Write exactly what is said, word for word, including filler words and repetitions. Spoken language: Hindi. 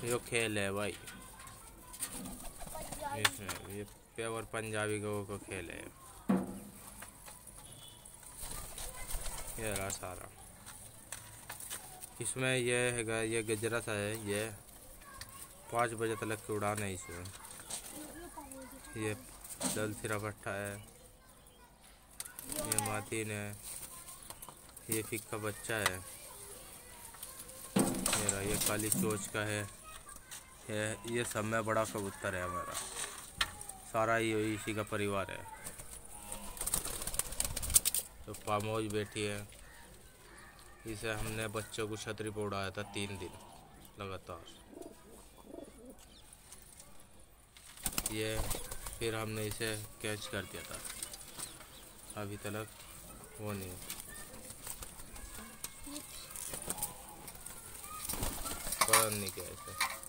यो खेल है भाई, इसमें ये प्योर पंजाबी लोगों को खेल है। ये रहा सारा, इसमें ये है, ये गजरा सा है, ये पाँच बजे तक की उड़ान है इसमें। ये दल सिरा भट्टा है, ये मातीन है, ये फिक्का बच्चा है, मेरा ये काली चोच का है, ये ये सब में बड़ा कबूतर है हमारा, सारा ये इसी का परिवार है। तो पामोज बैठी है, इसे हमने बच्चों को छतरी पर उड़ाया था तीन दिन लगातार। ये फिर हमने इसे कैच कर दिया था, अभी तक वो नहीं पता नहीं क्या है इसे।